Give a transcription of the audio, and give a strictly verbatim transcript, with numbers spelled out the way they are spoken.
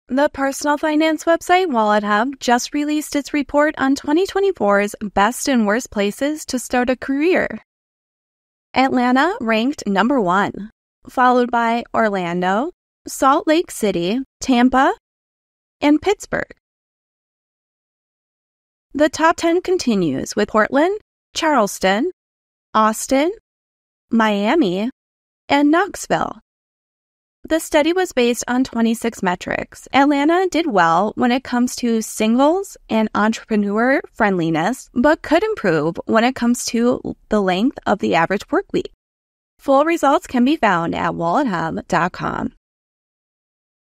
The personal finance website Wallet Hub just released its report on twenty twenty-four's best and worst places to start a career. Atlanta ranked number one, followed by Orlando, Salt Lake City, Tampa, and Pittsburgh. The top ten continues with Portland, Charleston, Austin, Miami, and Knoxville. The study was based on twenty-six metrics. Atlanta did well when it comes to singles and entrepreneur friendliness, but could improve when it comes to the length of the average work week. Full results can be found at wallet hub dot com.